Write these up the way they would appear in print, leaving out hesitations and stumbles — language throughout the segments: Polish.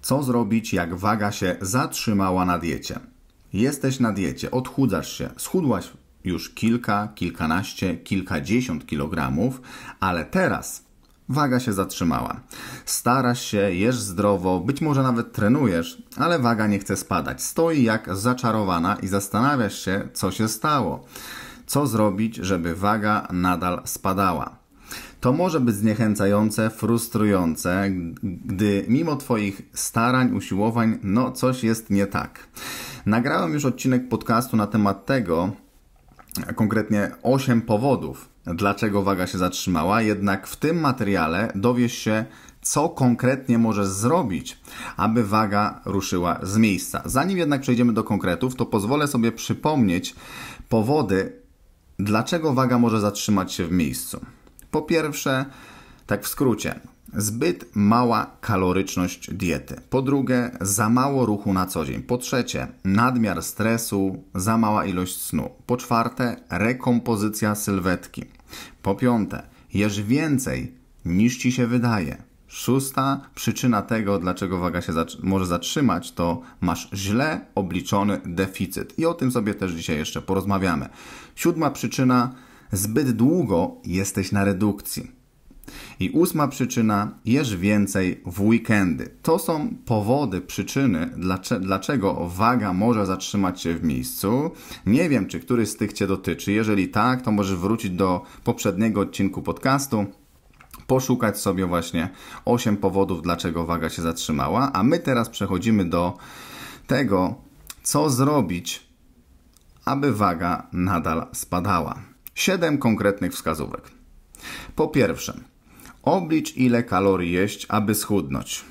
Co zrobić, jak waga się zatrzymała na diecie? Jesteś na diecie, odchudzasz się, schudłaś już kilka, kilkanaście, kilkadziesiąt kilogramów, ale teraz waga się zatrzymała. Starasz się, jesz zdrowo, być może nawet trenujesz, ale waga nie chce spadać. Stoi jak zaczarowana i zastanawiasz się, co się stało. Co zrobić, żeby waga nadal spadała? To może być zniechęcające, frustrujące, gdy mimo Twoich starań, usiłowań, coś jest nie tak. Nagrałem już odcinek podcastu na temat tego, konkretnie 8 powodów, dlaczego waga się zatrzymała, jednak w tym materiale dowiesz się, co konkretnie możesz zrobić, aby waga ruszyła z miejsca. Zanim jednak przejdziemy do konkretów, to pozwolę sobie przypomnieć powody, dlaczego waga może zatrzymać się w miejscu. Po pierwsze, tak w skrócie, zbyt mała kaloryczność diety. Po drugie, za mało ruchu na co dzień. Po trzecie, nadmiar stresu, za mała ilość snu. Po czwarte, rekompozycja sylwetki. Po piąte, jesz więcej niż Ci się wydaje. Szósta przyczyna tego, dlaczego waga się może zatrzymać, to masz źle obliczony deficyt. I o tym sobie też dzisiaj jeszcze porozmawiamy. Siódma przyczyna, zbyt długo jesteś na redukcji. I ósma przyczyna, jesz więcej w weekendy. To są powody, przyczyny, dlaczego waga może zatrzymać się w miejscu. Nie wiem, czy któryś z tych Cię dotyczy. Jeżeli tak, to możesz wrócić do poprzedniego odcinku podcastu, poszukać sobie właśnie 8 powodów, dlaczego waga się zatrzymała. A my teraz przechodzimy do tego, co zrobić, aby waga nadal spadała. 7 konkretnych wskazówek. Po pierwsze, oblicz, ile kalorii jeść, aby schudnąć.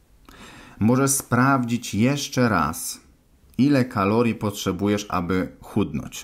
Możesz sprawdzić jeszcze raz, ile kalorii potrzebujesz, aby chudnąć.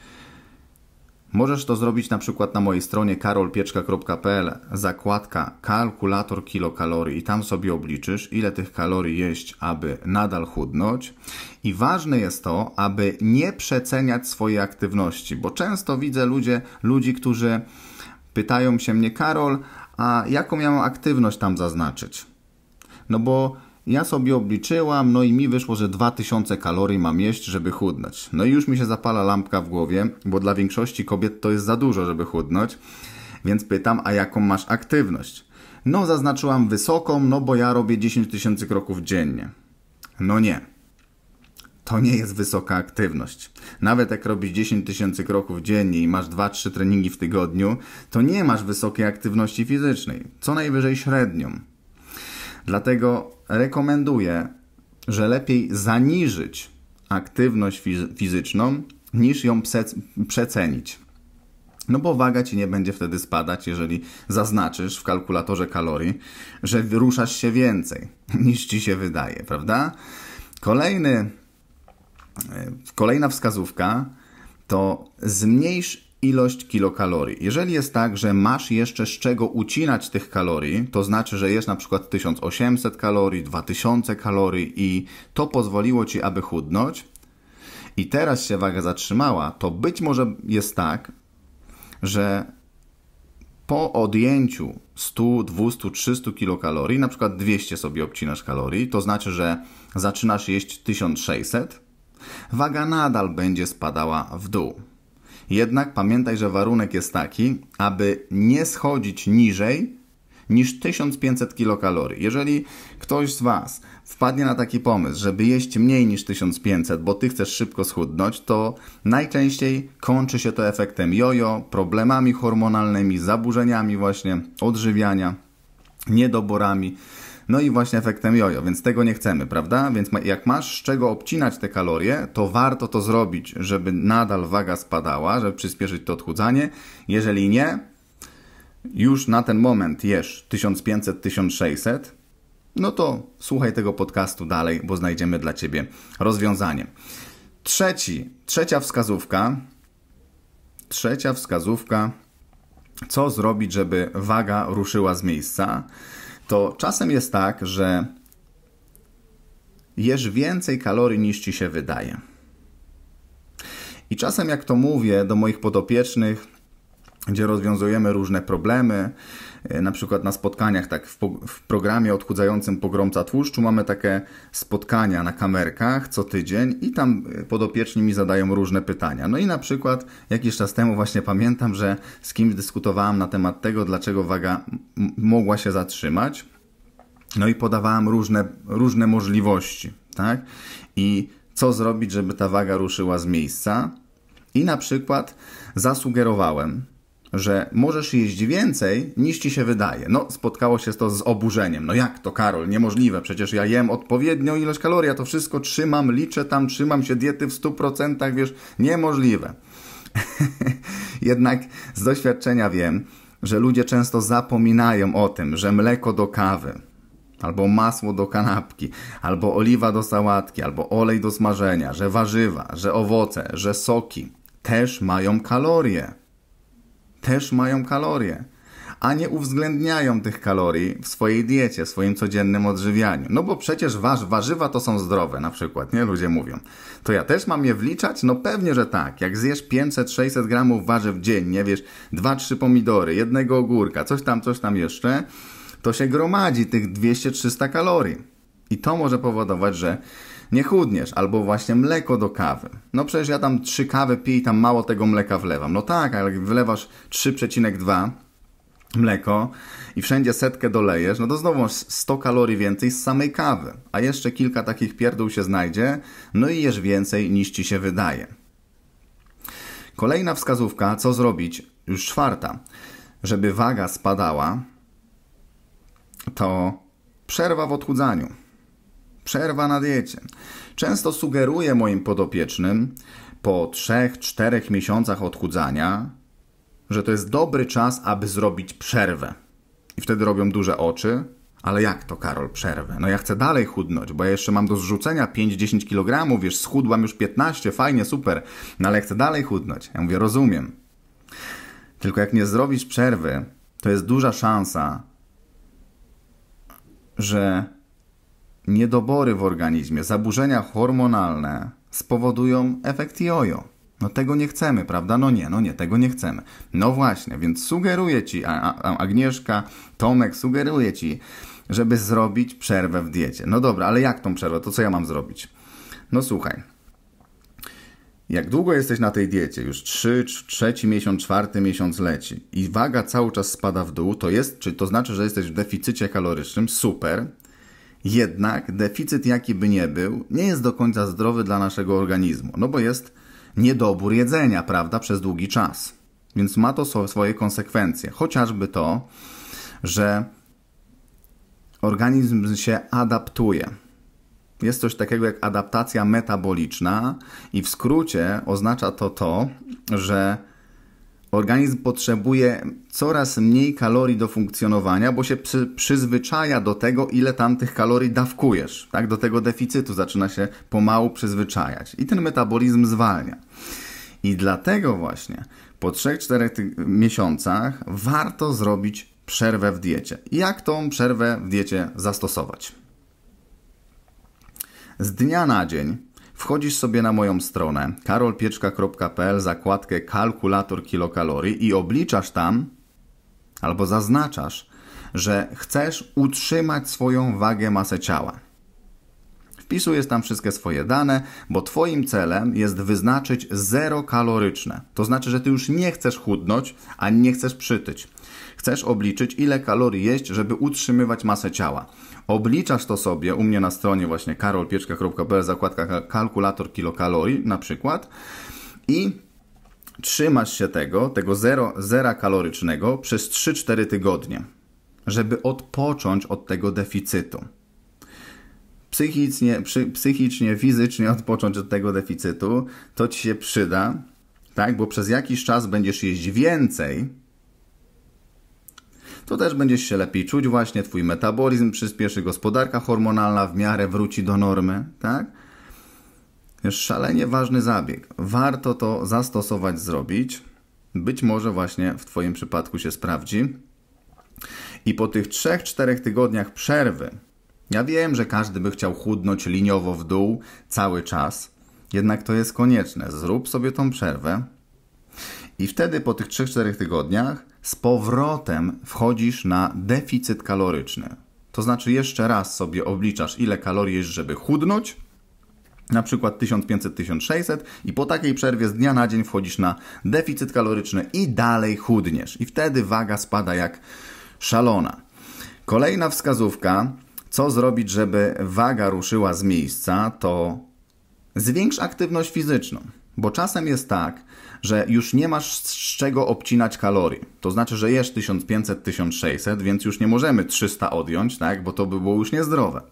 Możesz to zrobić na przykład na mojej stronie karolpieczka.pl, zakładka kalkulator kilokalorii i tam sobie obliczysz, ile tych kalorii jeść, aby nadal chudnąć. I ważne jest to, aby nie przeceniać swojej aktywności, bo często widzę ludzi, którzy pytają się mnie: Karol, a jaką ja mam aktywność tam zaznaczyć? No bo ja sobie obliczyłam, i mi wyszło, że 2000 kalorii mam jeść, żeby chudnąć. No i już mi się zapala lampka w głowie, bo dla większości kobiet to jest za dużo, żeby chudnąć. Więc pytam, a jaką masz aktywność? Zaznaczyłam wysoką, bo ja robię 10 000 kroków dziennie. Nie. To nie jest wysoka aktywność. Nawet jak robisz 10 000 kroków dziennie i masz 2-3 treningi w tygodniu, to nie masz wysokiej aktywności fizycznej. Co najwyżej średnią. Dlatego rekomenduję, że lepiej zaniżyć aktywność fizyczną, niż ją przecenić. Bo waga Ci nie będzie wtedy spadać, jeżeli zaznaczysz w kalkulatorze kalorii, że ruszasz się więcej niż Ci się wydaje, prawda? Kolejna wskazówka to zmniejsz ilość kilokalorii. Jeżeli jest tak, że masz jeszcze z czego ucinać tych kalorii, to znaczy, że jesz na przykład 1800 kalorii, 2000 kalorii i to pozwoliło Ci, aby chudnąć i teraz się waga zatrzymała, to być może jest tak, że po odjęciu 100, 200, 300 kilokalorii, na przykład 200 sobie obcinasz kalorii, to znaczy, że zaczynasz jeść 1600, waga nadal będzie spadała w dół. Jednak pamiętaj, że warunek jest taki, aby nie schodzić niżej niż 1500 kilokalorii. Jeżeli ktoś z Was wpadnie na taki pomysł, żeby jeść mniej niż 1500, bo Ty chcesz szybko schudnąć, to najczęściej kończy się to efektem jojo, problemami hormonalnymi, zaburzeniami właśnie odżywiania, niedoborami. I właśnie efektem jojo, więc tego nie chcemy, prawda? Więc jak masz z czego obcinać te kalorie, to warto to zrobić, żeby nadal waga spadała, żeby przyspieszyć to odchudzanie. Jeżeli nie, już na ten moment jesz 1500-1600, to słuchaj tego podcastu dalej, bo znajdziemy dla Ciebie rozwiązanie. Trzecia wskazówka, co zrobić, żeby waga ruszyła z miejsca? To czasem jest tak, że jesz więcej kalorii niż Ci się wydaje. I czasem jak to mówię do moich podopiecznych, gdzie rozwiązujemy różne problemy. Na przykład na spotkaniach, tak w programie odchudzającym Pogromca Tłuszczu mamy takie spotkania na kamerkach co tydzień i tam podopieczni mi zadają różne pytania. No i na przykład jakiś czas temu właśnie pamiętam, że z kimś dyskutowałem na temat tego, dlaczego waga mogła się zatrzymać. No i podawałem różne możliwości, tak? I co zrobić, żeby ta waga ruszyła z miejsca. I na przykład zasugerowałem, że możesz jeść więcej niż ci się wydaje. No, spotkało się to z oburzeniem. No jak to, Karol? Niemożliwe. Przecież ja jem odpowiednią ilość kalorii, ja to wszystko trzymam, liczę tam, trzymam się diety w 100%, wiesz, niemożliwe. Jednak z doświadczenia wiem, że ludzie często zapominają o tym, że mleko do kawy, albo masło do kanapki, albo oliwa do sałatki, albo olej do smażenia, że warzywa, że owoce, że soki też mają kalorie. A nie uwzględniają tych kalorii w swojej diecie, w swoim codziennym odżywianiu. No bo przecież warzywa to są zdrowe na przykład, nie? Ludzie mówią. To ja też mam je wliczać? No pewnie, że tak. Jak zjesz 500-600 gramów warzyw dziennie, wiesz, 2-3 pomidory, jednego ogórka, coś tam jeszcze, to się gromadzi tych 200-300 kalorii. I to może powodować, że nie chudniesz, albo właśnie mleko do kawy. No przecież ja tam 3 kawy piję i tam mało tego mleka wlewam. No tak, ale jak wylewasz 3,2 mleko i wszędzie 100 dolejesz, no to znowu masz 100 kalorii więcej z samej kawy. A jeszcze kilka takich pierdół się znajdzie, no i jesz więcej niż ci się wydaje. Kolejna wskazówka, co zrobić, już 4, żeby waga spadała, to przerwa w odchudzaniu. Przerwa na diecie. Często sugeruję moim podopiecznym po 3-4 miesiącach odchudzania, że to jest dobry czas, aby zrobić przerwę. I wtedy robią duże oczy. Ale jak to, Karol, przerwę? No ja chcę dalej chudnąć, bo ja jeszcze mam do zrzucenia 5-10 kg, wiesz, schudłam już 15, fajnie, super, no ale chcę dalej chudnąć. Ja mówię, rozumiem. Tylko jak nie zrobisz przerwy, to jest duża szansa, że niedobory w organizmie, zaburzenia hormonalne spowodują efekt jojo. No tego nie chcemy, prawda? No nie, tego nie chcemy. No właśnie, więc sugeruję Ci, Agnieszka, Tomek, sugeruję Ci, żeby zrobić przerwę w diecie. No dobra, ale jak tą przerwę? To co ja mam zrobić? No słuchaj, jak długo jesteś na tej diecie, już 3 miesiąc, 4 miesiąc leci i waga cały czas spada w dół, to znaczy, że jesteś w deficycie kalorycznym, super. Jednak deficyt jaki by nie był, nie jest do końca zdrowy dla naszego organizmu, no bo jest niedobór jedzenia, prawda, przez długi czas. Więc ma to swoje konsekwencje. Chociażby to, że organizm się adaptuje. Jest coś takiego jak adaptacja metaboliczna i w skrócie oznacza to, że organizm potrzebuje coraz mniej kalorii do funkcjonowania, bo się przyzwyczaja do tego, ile tam tych kalorii dawkujesz. Tak? Do tego deficytu zaczyna się pomału przyzwyczajać. I ten metabolizm zwalnia. I dlatego właśnie po 3-4 miesiącach warto zrobić przerwę w diecie. Jak tą przerwę w diecie zastosować? Z dnia na dzień wchodzisz sobie na moją stronę karolpieczka.pl, zakładkę kalkulator kilokalorii i obliczasz tam albo zaznaczasz, że chcesz utrzymać swoją wagę, masę ciała. Wpisujesz tam wszystkie swoje dane, bo Twoim celem jest wyznaczyć 0 kaloryczne. To znaczy, że Ty już nie chcesz chudnąć, ani nie chcesz przytyć. Chcesz obliczyć, ile kalorii jeść, żeby utrzymywać masę ciała. Obliczasz to sobie u mnie na stronie właśnie karolpieczka.pl, zakładka kalkulator kilokalorii na przykład i trzymasz się tego zera kalorycznego przez 3-4 tygodnie, żeby odpocząć od tego deficytu. Psychicznie, fizycznie odpocząć od tego deficytu, to Ci się przyda, tak? Bo przez jakiś czas będziesz jeść więcej, to też będziesz się lepiej czuć właśnie, Twój metabolizm przyspieszy, gospodarka hormonalna w miarę wróci do normy, tak? Jest szalenie ważny zabieg. Warto to zastosować, zrobić. Być może właśnie w Twoim przypadku się sprawdzi. I po tych 3-4 tygodniach przerwy, ja wiem, że każdy by chciał chudnąć liniowo w dół cały czas, jednak to jest konieczne. Zrób sobie tą przerwę I wtedy po tych 3-4 tygodniach z powrotem wchodzisz na deficyt kaloryczny. To znaczy jeszcze raz sobie obliczasz, ile kalorii jest, żeby chudnąć, na przykład 1500-1600 i po takiej przerwie z dnia na dzień wchodzisz na deficyt kaloryczny i dalej chudniesz. I wtedy waga spada jak szalona. Kolejna wskazówka, co zrobić, żeby waga ruszyła z miejsca, to zwiększ aktywność fizyczną. Bo czasem jest tak, że już nie masz z czego obcinać kalorii. To znaczy, że jesz 1500-1600, więc już nie możemy 300 odjąć, tak? Bo to by było już niezdrowe.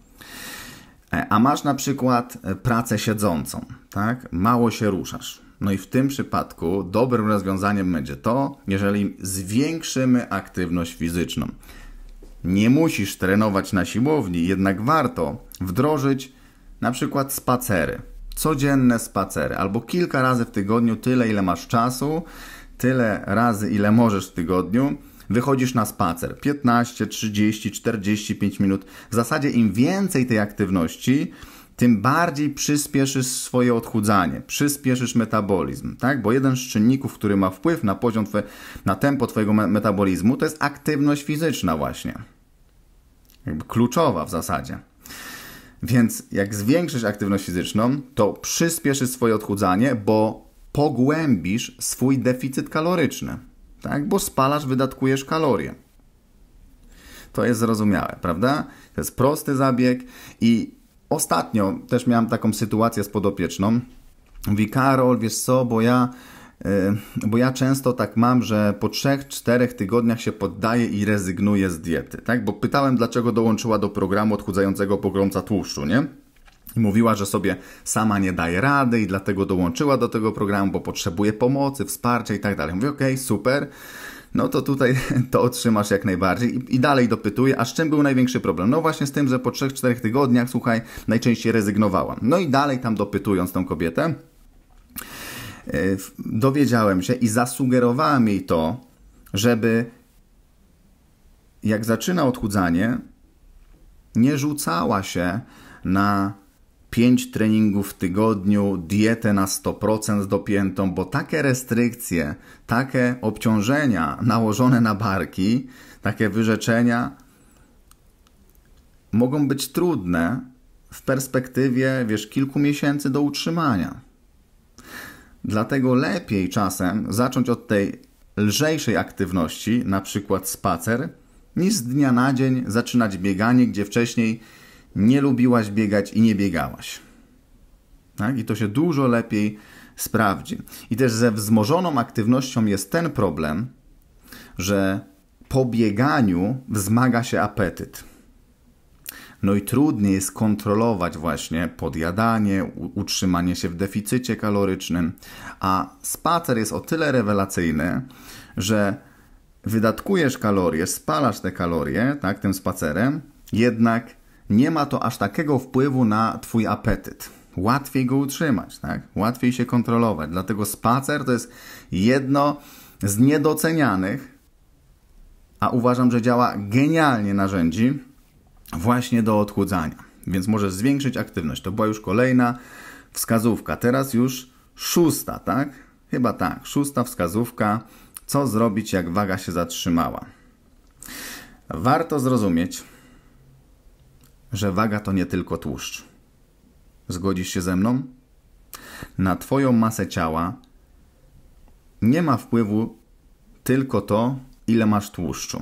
A masz na przykład pracę siedzącą, tak? Mało się ruszasz. No i w tym przypadku dobrym rozwiązaniem będzie to, jeżeli zwiększymy aktywność fizyczną. Nie musisz trenować na siłowni, jednak warto wdrożyć na przykład spacery. Codzienne spacery, albo kilka razy w tygodniu, tyle ile masz czasu, tyle razy ile możesz w tygodniu, wychodzisz na spacer. 15, 30, 45 minut. W zasadzie im więcej tej aktywności, tym bardziej przyspieszysz swoje odchudzanie, przyspieszysz metabolizm, tak? Bo jeden z czynników, który ma wpływ na poziom, na tempo twojego metabolizmu, to jest aktywność fizyczna właśnie. Jakby kluczowa w zasadzie. Więc jak zwiększysz aktywność fizyczną, to przyspieszysz swoje odchudzanie, bo pogłębisz swój deficyt kaloryczny. Tak? Bo spalasz, wydatkujesz kalorie. To jest zrozumiałe, prawda? To jest prosty zabieg i ostatnio też miałem taką sytuację z podopieczną. Mówi: Karol, wiesz co, bo ja często tak mam, że po 3-4 tygodniach się poddaję i rezygnuję z diety, tak? Bo pytałem, dlaczego dołączyła do programu odchudzającego pogromca tłuszczu, nie? I mówiła, że sobie sama nie daje rady i dlatego dołączyła do tego programu, bo potrzebuje pomocy, wsparcia i tak dalej. Mówię: okej, super, no to tutaj to otrzymasz jak najbardziej. I dalej dopytuję, a z czym był największy problem? No właśnie z tym, że po 3-4 tygodniach, słuchaj, najczęściej rezygnowałam. No i dalej tam dopytując tą kobietę, dowiedziałem się i zasugerowałem jej to, żeby jak zaczyna odchudzanie, nie rzucała się na 5 treningów w tygodniu, dietę na 100% dopiętą, bo takie restrykcje, takie obciążenia nałożone na barki, takie wyrzeczenia mogą być trudne w perspektywie, kilku miesięcy do utrzymania. Dlatego lepiej czasem zacząć od tej lżejszej aktywności, na przykład spacer, niż z dnia na dzień zaczynać bieganie, gdzie wcześniej nie lubiłaś biegać i nie biegałaś. Tak? I to się dużo lepiej sprawdzi. I też ze wzmożoną aktywnością jest ten problem, że po bieganiu wzmaga się apetyt. No i trudniej jest kontrolować właśnie podjadanie, utrzymanie się w deficycie kalorycznym, a spacer jest o tyle rewelacyjny, że wydatkujesz kalorie, spalasz te kalorie, tak, tym spacerem, jednak nie ma to aż takiego wpływu na twój apetyt. Łatwiej go utrzymać, tak? Łatwiej się kontrolować. Dlatego spacer to jest jedno z niedocenianych, a uważam, że działa genialnie narzędzi właśnie do odchudzania. Więc możesz zwiększyć aktywność. To była już kolejna wskazówka. Teraz już 6, tak? Chyba tak. 6 wskazówka. Co zrobić, jak waga się zatrzymała? Warto zrozumieć, że waga to nie tylko tłuszcz. Zgodzisz się ze mną? Na twoją masę ciała nie ma wpływu tylko to, ile masz tłuszczu.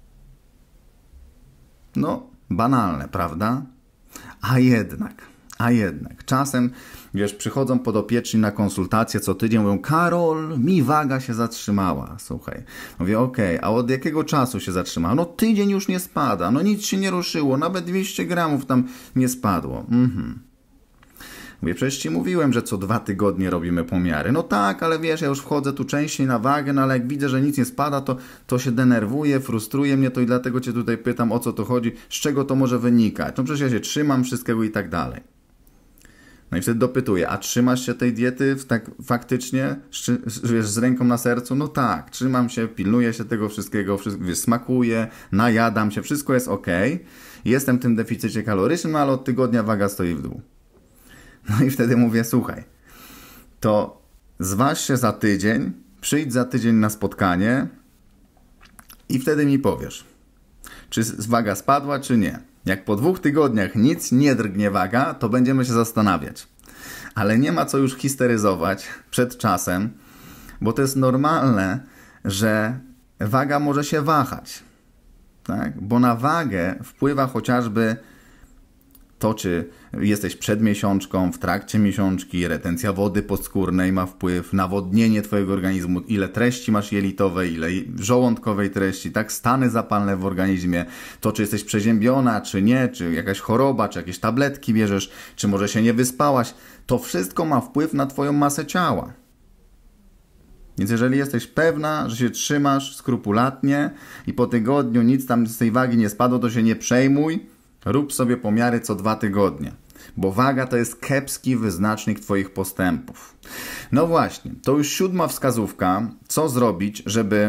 No, banalne, prawda? A jednak. Czasem, przychodzą podopieczni na konsultacje co tydzień, mówią: Karol, mi waga się zatrzymała. Słuchaj, mówię: okej, a od jakiego czasu się zatrzymała? No tydzień już nie spada, no nic się nie ruszyło, nawet 200 gramów tam nie spadło. Mówię: przecież ci mówiłem, że co 2 tygodnie robimy pomiary. No tak, ale ja już wchodzę tu częściej na wagę, no ale jak widzę, że nic nie spada, to się denerwuje, frustruje mnie to i dlatego cię tutaj pytam, o co to chodzi, z czego to może wynikać. No przecież ja się trzymam wszystkiego i tak dalej. No i wtedy dopytuję: a trzymasz się tej diety tak faktycznie, z ręką na sercu? No tak, trzymam się, pilnuję się tego wszystkiego, smakuję, najadam się, wszystko jest ok. Jestem w tym deficycie kalorycznym, no ale od tygodnia waga stoi w dół. No i wtedy mówię: słuchaj, to zważ się za tydzień Przyjdź za tydzień na spotkanie i wtedy mi powiesz, czy waga spadła, czy nie. Jak po 2 tygodniach nic nie drgnie waga, to będziemy się zastanawiać. Ale nie ma co już histeryzować przed czasem, bo to jest normalne, że waga może się wahać. Tak? Bo na wagę wpływa chociażby to, czy jesteś przed miesiączką, w trakcie miesiączki, retencja wody podskórnej ma wpływ, nawodnienie twojego organizmu, ile treści masz jelitowej, ile żołądkowej treści, tak, stany zapalne w organizmie, to czy jesteś przeziębiona, czy nie, czy jakaś choroba, czy jakieś tabletki bierzesz, czy może się nie wyspałaś, to wszystko ma wpływ na twoją masę ciała. Więc jeżeli jesteś pewna, że się trzymasz skrupulatnie i po tygodniu nic tam z tej wagi nie spadło, to się nie przejmuj. Rób sobie pomiary co 2 tygodnie, bo waga to jest kiepski wyznacznik twoich postępów. No właśnie, to już 7. wskazówka, co zrobić,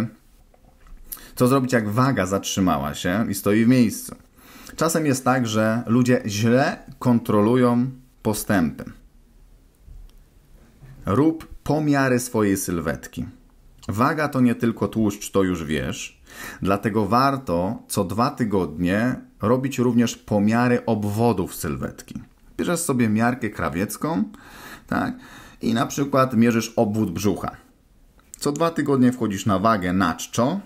jak waga zatrzymała się i stoi w miejscu. Czasem jest tak, że ludzie źle kontrolują postępy. Rób pomiary swojej sylwetki. Waga to nie tylko tłuszcz, to już wiesz. Dlatego warto co 2 tygodnie robić również pomiary obwodów sylwetki. Bierzesz sobie miarkę krawiecką, tak? I na przykład mierzysz obwód brzucha. Co 2 tygodnie wchodzisz na wagę na czczo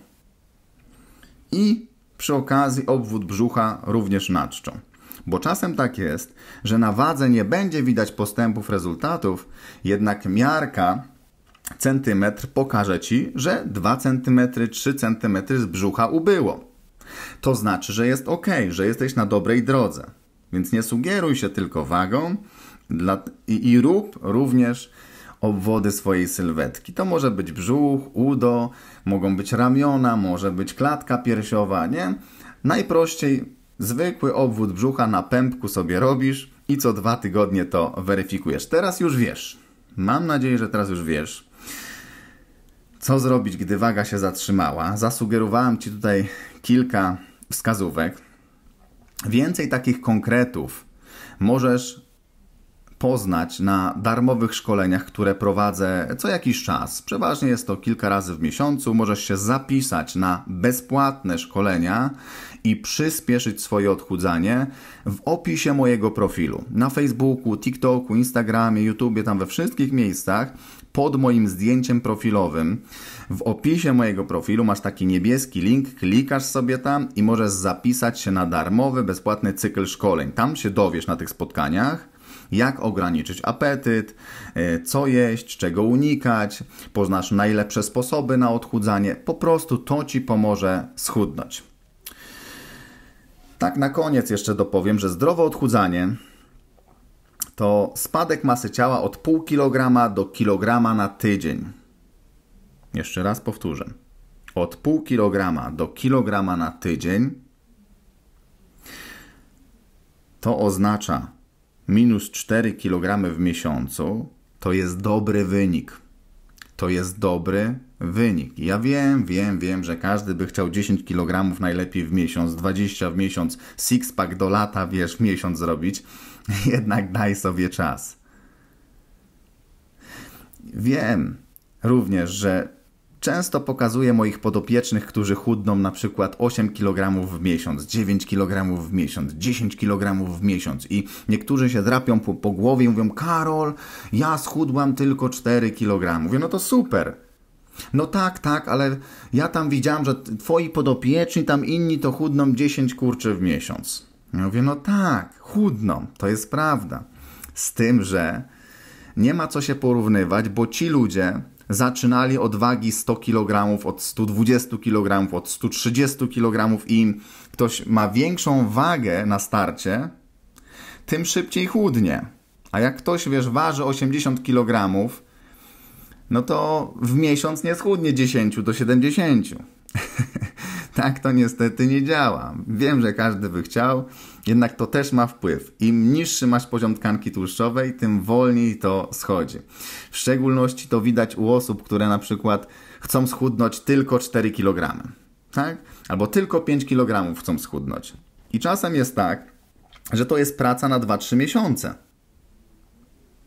i przy okazji obwód brzucha również na czczo. Bo czasem tak jest, że na wadze nie będzie widać postępów, rezultatów, jednak miarka centymetr pokaże Ci, że 2 cm, 3 cm z brzucha ubyło. To znaczy, że jest ok, że jesteś na dobrej drodze. Więc nie sugeruj się tylko wagą i rób również obwody swojej sylwetki. To może być brzuch, udo, mogą być ramiona, może być klatka piersiowa, nie? Najprościej zwykły obwód brzucha na pępku sobie robisz i co 2 tygodnie to weryfikujesz. Teraz już wiesz. Mam nadzieję, że teraz już wiesz, co zrobić, gdy waga się zatrzymała. Zasugerowałem Ci tutaj kilka wskazówek. Więcej takich konkretów możesz poznać na darmowych szkoleniach, które prowadzę co jakiś czas. Przeważnie jest to kilka razy w miesiącu. Możesz się zapisać na bezpłatne szkolenia i przyspieszyć swoje odchudzanie w opisie mojego profilu. Na Facebooku, TikToku, Instagramie, YouTubie, tam we wszystkich miejscach pod moim zdjęciem profilowym. W opisie mojego profilu masz taki niebieski link, klikasz sobie tam i możesz zapisać się na darmowy, bezpłatny cykl szkoleń. Tam się dowiesz na tych spotkaniach, jak ograniczyć apetyt, co jeść, czego unikać, poznasz najlepsze sposoby na odchudzanie. Po prostu to Ci pomoże schudnąć. Tak na koniec jeszcze dopowiem, że zdrowe odchudzanie to spadek masy ciała od 0,5 kg do kilograma na tydzień. Jeszcze raz powtórzę. Od 0,5 kg do kilograma na tydzień to oznacza minus 4 kg w miesiącu. To jest dobry wynik. To jest dobry wynik. Ja wiem, że każdy by chciał 10 kg najlepiej w miesiąc, 20 w miesiąc, six-pack do lata, w miesiąc zrobić. Jednak daj sobie czas. Wiem również, że często pokazuję moich podopiecznych, którzy chudną na przykład 8 kg w miesiąc, 9 kg w miesiąc, 10 kg w miesiąc i niektórzy się drapią po głowie i mówią: Karol, ja schudłam tylko 4 kg. Mówię: no to super. No tak, ale ja tam widziałam, że twoi podopieczni, tam inni to chudną 10 kurczy w miesiąc. Ja mówię: no tak, chudną, to jest prawda. Z tym, że nie ma co się porównywać, bo ci ludzie zaczynali od wagi 100 kg, od 120 kg, od 130 kg i im ktoś ma większą wagę na starcie, tym szybciej chudnie. A jak ktoś, waży 80 kg, no to w miesiąc nie schudnie 10 do 70. Tak to niestety nie działa. Wiem, że każdy by chciał, jednak to też ma wpływ. Im niższy masz poziom tkanki tłuszczowej, tym wolniej to schodzi. W szczególności to widać u osób, które na przykład chcą schudnąć tylko 4 kg. Tak? Albo tylko 5 kg chcą schudnąć. I czasem jest tak, że to jest praca na 2-3 miesiące.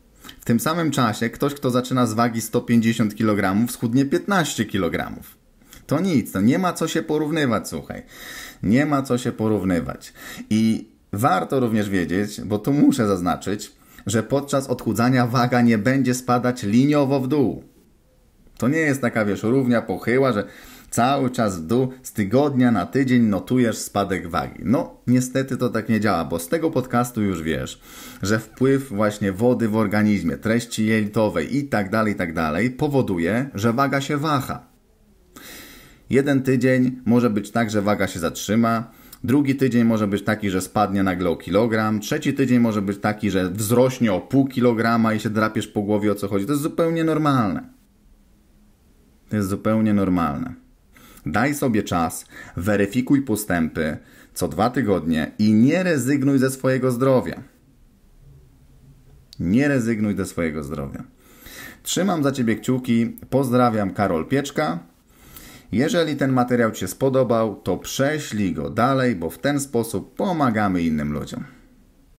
W tym samym czasie ktoś, kto zaczyna z wagi 150 kg, schudnie 15 kg. To nic, to nie ma co się porównywać, słuchaj. Nie ma co się porównywać. I warto również wiedzieć, bo tu muszę zaznaczyć, że podczas odchudzania waga nie będzie spadać liniowo w dół. To nie jest taka, równia pochyła, że cały czas w dół, z tygodnia na tydzień notujesz spadek wagi. No, niestety to tak nie działa, bo z tego podcastu już wiesz, że wpływ właśnie wody w organizmie, treści jelitowej i tak dalej powoduje, że waga się waha. Jeden tydzień może być tak, że waga się zatrzyma, drugi tydzień może być taki, że spadnie nagle o kilogram, trzeci tydzień może być taki, że wzrośnie o pół kilograma i się drapiesz po głowie, o co chodzi. To jest zupełnie normalne. To jest zupełnie normalne. Daj sobie czas, weryfikuj postępy co 2 tygodnie i nie rezygnuj ze swojego zdrowia. Nie rezygnuj ze swojego zdrowia. Trzymam za Ciebie kciuki. Pozdrawiam, Karol Pieczka. Jeżeli ten materiał Ci się spodobał, to prześlij go dalej, bo w ten sposób pomagamy innym ludziom.